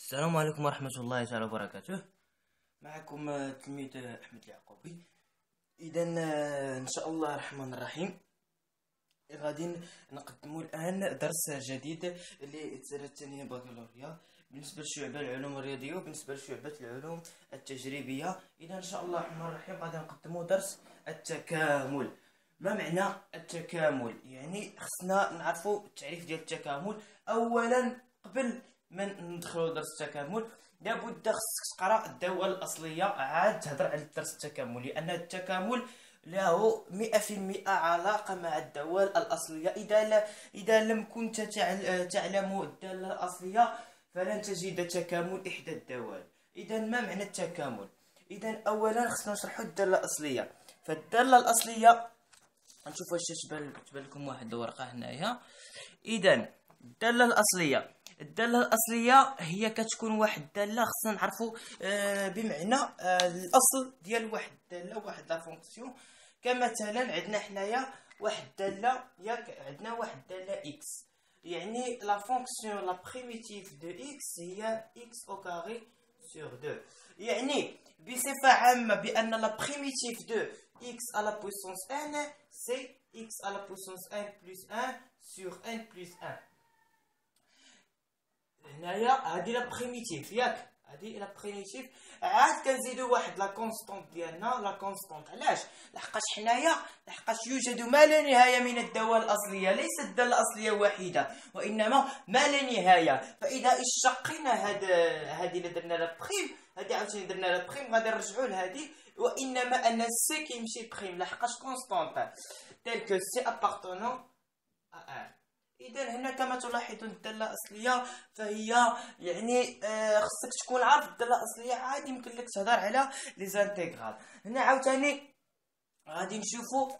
السلام عليكم ورحمة الله تعالى وبركاته. معكم تلميذ أحمد اليعقوبي. إذا إن شاء الله الرحمن الرحيم غادي نقدموا الآن درس جديد للسنة الثانية بكالوريا بالنسبة لشعبة العلوم الرياضية وبالنسبة لشعبة العلوم التجريبية. إذا إن شاء الله الرحمن الرحيم غادي نقدموا درس التكامل. ما معنى التكامل؟ يعني خصنا نعرفوا التعريف ديال التكامل. أولا قبل ما ندخلوا درس التكامل لابد خصك تقرا الدوال الاصليه عاد تهضر على الدرس التكامل، لان التكامل له 100% علاقه مع الدوال الاصليه. اذا لم كنت تعلم الداله الاصليه فلن تجد تكامل احدى الدوال. اذا ما معنى التكامل؟ اذا اولا خصنا نشرحوا الداله الاصليه. فالداله الاصليه نشوف واش تبان لكم واحد الورقه هنايا. اذا الداله الاصليه هي كتكون واحد الداله خصنا نعرفوا بمعنى الاصل ديال واحد الداله واحد لا فونكسيون. كمثلا عندنا حنايا واحد الداله، ياك عندنا واحد الداله اكس، يعني لا فونكسيون لا بريميتيف دو اكس هي اكس او كاري سور 2. يعني بصفه عامه بان لا بريميتيف دو اكس à la puissance 1 c'est x à la puissance 1 plus 1 sur 1 plus 1. هنايا هادي لا بريميتيف، ياك هادي لا بريميتيف. عاد كنزيدو واحد لا كونستونط ديالنا. لا كونستونط علاش؟ لحقاش يوجد ما لا نهايه من الدوال الاصليه. ليست الداله الاصليه واحده وانما ما لا نهايه. فاذا اشتقينا هادي اللي درنا لا بريم، هادي عاوتاني درنا لا بريم، غادي نرجعوا لهادي وانما ان سي كيمشي بريم لحقاش كونستونط تيل كو سي ابارتونون ا ار. اذا هنا كما تلاحظون الداله الاصليه فهي يعني خصك تكون عارف الداله الاصليه. عادي يمكن لك تهضر على لي زانتيغرال. هنا عاوتاني غادي نشوفوا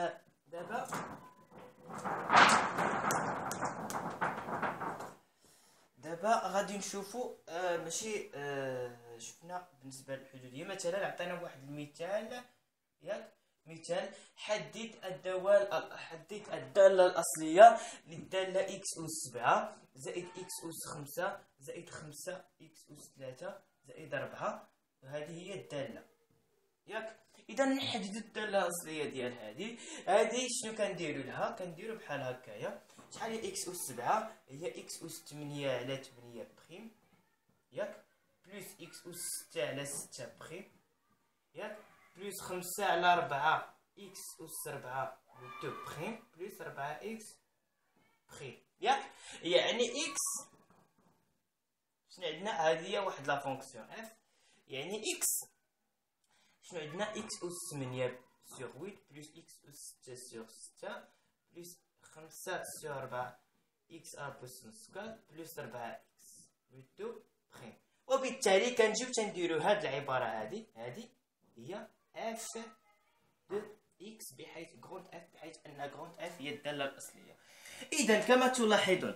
دابا غادي نشوفوا ماشي شفنا بالنسبه للحدوديه. مثلا عطينا واحد المثال، ياك مثال حدد الدالة الأصلية للدالة x أس 7 زائد x أس 5 زائد 5 x أس 3 زائد 4. هذه هي الدالة، ياك. إذا نحدد الدالة الأصلية ديال هذه شنو كنديرو لها؟ كنديرو بحال هكايا. شحال هي x أس 7؟ هي x أس 8 على 8 بخيم، ياك، بلس x أس 6 على 6 بخيم، ياك، بلس 5 على 4 x أس 4 2 بخيم بلس 4 x بخيم، ياك. يعني x شنو عندنا؟ هذه هي واحد لا فونكسيون f. يعني x شنو عندنا؟ x أس 8 سور 8 بلس x أس 6 سور 6 بلس 5 سور 4 x à la puissance 4 بلس 4 x 2 بخيم. وبالتالي كنجيو تنديرو هاد العبارة هذه هي f de x بحيث غروند f، بحيث ان غروند f هي الدالة الأصلية. إذا كما تلاحظون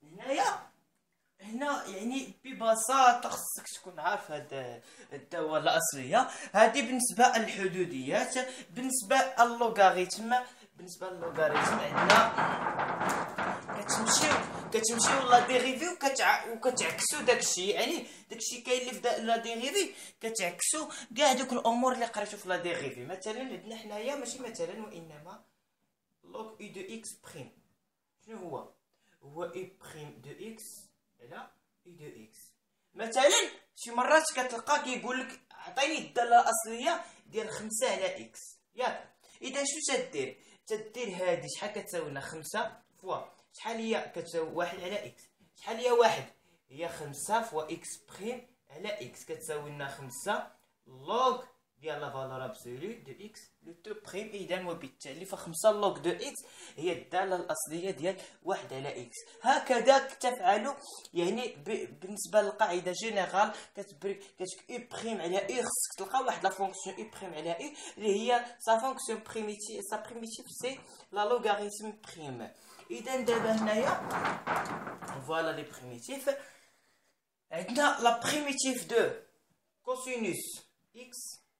هنا يعني ببساطة خصك تكون عارف هاد الدالة الأصلية. هذه بالنسبة للحدوديات. بالنسبة للوغاريتم عندنا كتمشيو لا ديريفي وكتعكسوا داكشي. يعني داكشي كاين اللي في لا ديريفي كتعكسوا كاع دوك الامور اللي قريتو في لا ديريفي. مثلا عندنا حنايا ماشي مثلا وانما لوغ اي دو اكس بريم. شنو هو اي بريم دو اكس على اي دو اكس. مثلا شي مرات كتلقى كيقول لك عطيني الداله الاصليه ديال 5 على اكس، ياك. اذا شنو تدير هذه؟ شحال كتساوي لنا 5 فوا شحال هي؟ كتساوي 1 على اكس. شحال هي 1؟ هي 5 فوا اكس بريم على اكس كتساوي لنا 5 لوغ ديال لا فالور ابسولو دو اكس لو 2 بريم. اذا وبالتالي ف 5 لوغ دو اكس هي الداله الاصليه ديال 1 على اكس. هكذا تفعل. يعني بالنسبه للقاعده جينيرال كتبري اي بريم على اي، خصك تلقى واحد لا فونكسيون اي بريم على اي اللي هي سا فونكسيون بريميتيف. سا بريميتيف سي لا لوغاريتم بريم. إذا دابا هنايا فوالا لي بريميتيف. عندنا لا بريميتيف دو كوسينوس اكس.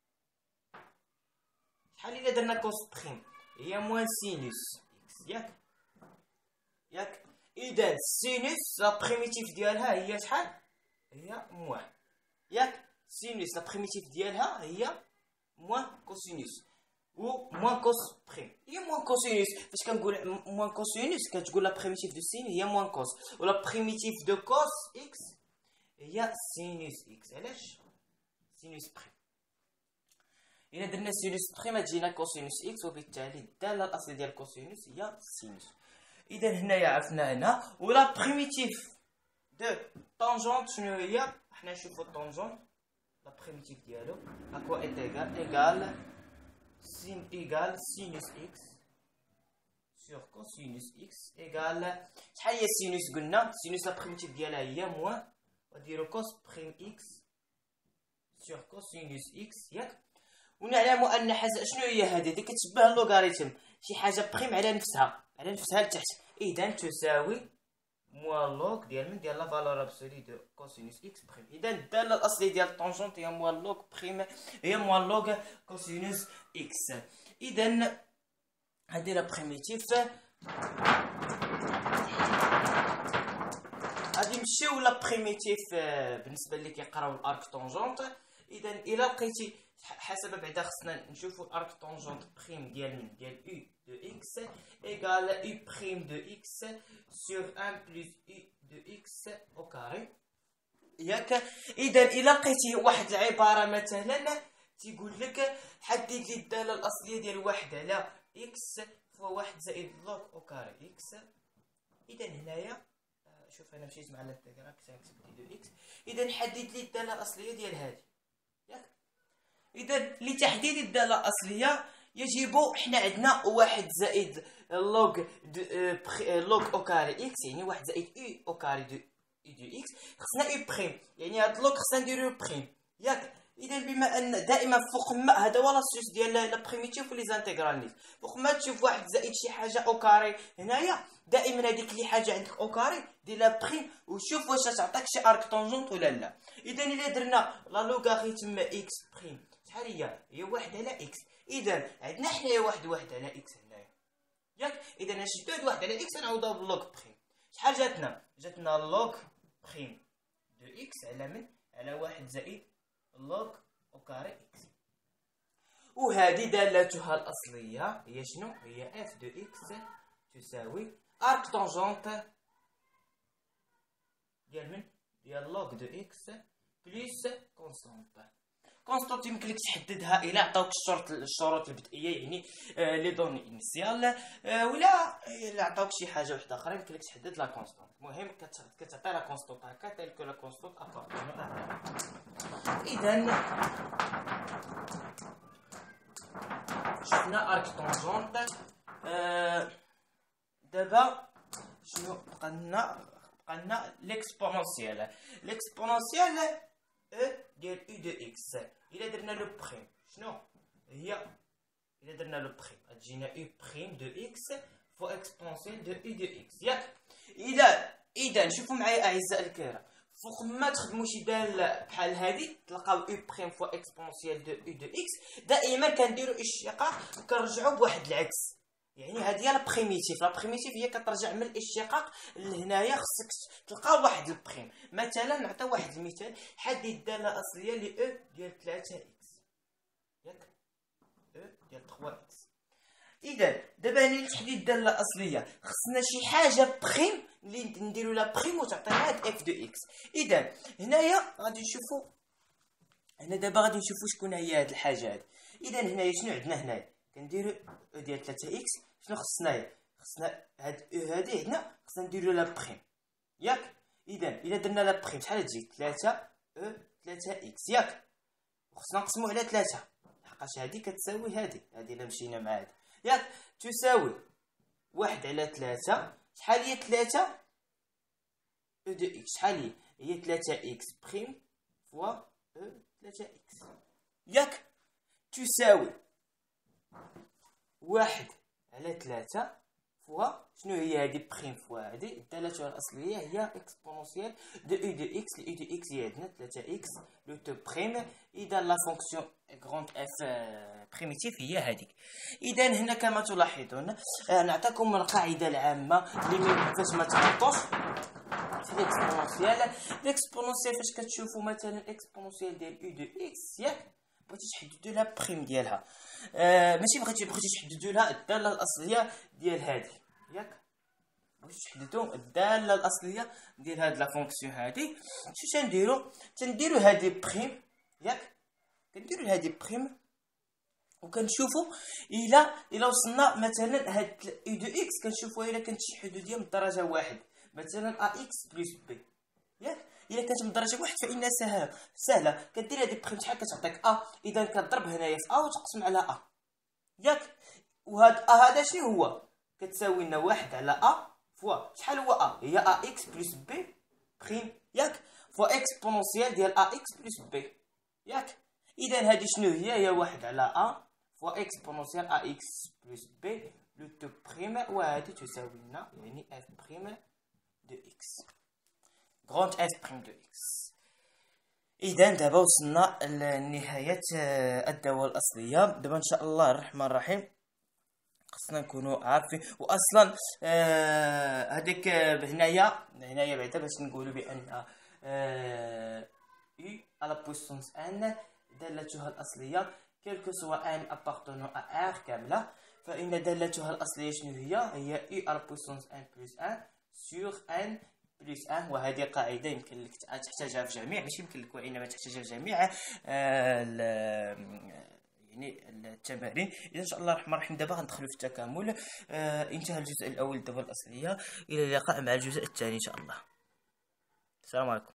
شحال إلا درنا كوس بريم؟ هي موان سينوس اكس، ياك. إذا سينوس لا بريميتيف ديالها هي شحال؟ هي موان، ياك سينوس لا بريميتيف ديالها هي موان كوسينوس، و موان كوس بريم هي موان كوسينوس. فاش كنقول موان كوسينوس كتقول لا بريميتيف دو سين هي موان كوس، ولا بريميتيف دو كوس اكس هي سينوس اكس. علاش سينوس بريم؟ إلا درنا سينوس بريم تجينا كوسينوس اكس، وبالتالي الدالة الأصلية ديال كوسينوس هي سينوس. إذا هنايا عرفنا هنا. ولا بريميتيف دو طونجونت شنو هي؟ حنا نشوفو الطونجونت لا بريميتيف ديالو اكوا ايت ايغال سين ايغال سينوس اكس سور كوسينوس اكس ايغال شحال هي سينوس؟ قلنا سينوس لا بريميتيف ديالها هي موان، ونديرو كوس بريم اكس سور كوسينوس اكس، ياك. ونعلم ان شنو هي هذه؟ كتشبه اللوغاريتم، شي حاجه بريم على نفسها لتحت. اذا تساوي موان لوغ ديال من ديال لا فالور ابسولي دو كوسينوس اكس بريم. اذا الداله الاصليه ديال الطونجونت هي موان لوغ بريم، هي موان لوغ كوسينوس اكس. اذا هذه لا بريميتيف. غادي نمشيو لا بريميتيف بالنسبه اللي كيقراو الارك طونجونت. اذا الا لقيتي حسب بعدا خصنا نشوفوا الارك طونجونت بريم ديال من ديال u de x ايغال u بريم دو x sur 1 plus u de x au carré، ياك. اذا الا لقيتي واحد العباره مثلا تيقول لك حدد لي الداله الاصليه ديال واحد على x فهو واحد زائد لوغ او كاري x. اذا هنايا شوف انا مشيت مع الانتغرال كتكتب دو x. اذا حدد لي الداله الاصليه ديال هذه، ياك. اذا لتحديد الداله الاصليه يجب حنا عندنا واحد زائد لوغ لوغ او كاري اكس، يعني واحد زائد او او كاري دو اكس، خصنا او بريم، يعني هاد لوغ خصنا نديرو بريم، ياك. اذا بما ان دائما فوق ما هذا هو لاسوس ديال لا بريميتيف ولي زانتيغراليز، فوق ما تشوف واحد زائد شي حاجه او كاري هنايا دائما هذيك اللي حاجه عندك او كاري دير لا بريم وشوف واش تعطيك شي ارك طونجونت ولا لا. اذا الا درنا لا لوغاريتم اكس بريم شحال هي واحد على اكس. اذا عندنا حنايا واحد على اكس هنايا، ياك. اذا نشدو هاد واحد على اكس نعوضوها باللوغ بريم. شحال جاتنا لوغ بريم دو اكس على من؟ على واحد زائد لوغ او كاري اكس. وهذه دالتها الاصليه هي شنو؟ هي اف دو اكس تساوي ارك طونجونت ديال من؟ ديال لوغ دو اكس بلس كونستانت. كونستانت يمكن لك تحددها الى عطاوك الشروط البدئيه، يعني لي دوني انيسيال، ولا الا عطاوك شي حاجه واحده اخرى يمكن لك تحدد لا كونستانت. المهم كتعطي لا كونستانت هكا تيل كو لا كونستانت ابارتون. اذا شفنا ارك طونجونت. دابا شنو بقالنا ليكسبونونسيال ديال u de x. الا درنا لو بريم شنو هي؟ الا درنا لو بريم غتجينا u بريم دو x فو اكسبونسيال دو u de x، ياك. اذا شوفوا معايا اعزائي الكرام، فوق ما تخدموا شي داله بحال هذه تلقاو u بريم فو اكسبونسيال دو u de x، دائما كنديروا اشتقاق وكنرجعوا بواحد العكس. يعني هذه هي لا بريميتيف هي كترجع من الاشتقاق لهنايا. خصك تلقى واحد البريم. مثلا نعطي واحد المثال، حدد الداله الاصليه ل او ديال 3 اكس، ياك او ديال 3 اكس. اذا دابا لتحديد الداله الاصليه خصنا شي حاجه بريم اللي نديروا لا بريم وتعطينا هاد اف دو اكس. اذا هنايا غادي نشوفوا، دابا غادي نشوفوا شكون هي هاد الحاجه هادي. اذا هنايا شنو عندنا؟ هنايا كنديروا او ديال 3 اكس. شنو خصنا هاد او هادي هنا خصنا نديروا لا بريم، ياك. اذا الا درنا لا بريم شحال تجي؟ 3 او 3 اكس، ياك. وخصنا نقسموا على 3 لحقاش هادي كتساوي هادي الا مشينا مع هادي، ياك. تساوي 1 على 3. شحال هي 3 او دو اكس؟ شحال هي 3 اكس بريم فوا او 3 اكس، ياك. تساوي 1 على 3 فوا شنو هي هذه؟ بريم فوا هذه. الدالة الأصلية هي اكسبونونسيال دو او دو اكس. الاو دو اكس هي عندنا 3 اكس لو تو بريم. إذا لا فونكسيون غروند اف بريميتيف هي هذيك. إذا هنا كما تلاحظون نعطيكم القاعدة العامة اللي فاش ما تغلطوش في ليكسبونونسيال فاش كتشوفوا مثلا اكسبونونسيال ديال يو دو اكس ياك بغيتي تحددوا لها بريم ديالها، ماشي بغيتي تحددوا لها الداله الاصليه ديال هذه ياك، بغيتي تحددوا الداله الاصليه ديال هاد لا فونكسيون هادي. شنو تنديروا هذه بريم ياك، كنديروا هذه بريم وكنشوفوا الا وصلنا مثلا هاد يو دو اكس، كنشوفوا الا كانت شي حدوديه من الدرجه واحد مثلا ا اكس بلس بي ياك، الا كانت من الدرجه واحد فانها سهله كدير هذه بريم شحال كتعطيك ا، اذا كتضرب هنايا في ا وتقسم على ا ياك، وهاد ا هذا شنو هو؟ كتساوي لنا واحد على ا فوا شحال هو ا؟ هي ا اكس بلس بي بريم ياك، فوا اكسبونونسيال ديال ا اكس بلس بي ياك. اذا هذه شنو هي واحد على ا فوا اكسبونونسيال ا اكس بلس بي لو تو بريم، وهذه تساوي لنا يعني اف بريم دو اكس غروند اف بريم دو اكس. اذا دابا وصلنا لنهايه الدوره الاصليه. دابا ان شاء الله الرحمن الرحيم خصنا نكونوا عارفين، واصلا هذيك هنايا بعدا باش نقولوا بان اي على بويسونس ان دالتها الاصليه كلكو سوا ان ابارتونون ا ار كامله، فان دالتها الاصليه شنو هي اي على بويسونس ان بلس ان سور ان بلس ان. وهذه قاعده يمكن لك تحتاجها في جميع، ماشي يمكن لك وانما تحتاجها في جميع يعني التمارين. اذا ان شاء الله الرحمن الرحيم دابا غندخلوا في التكامل. انتهى الجزء الاول الدوره الاصليه، الى اللقاء مع الجزء الثاني ان شاء الله. السلام عليكم.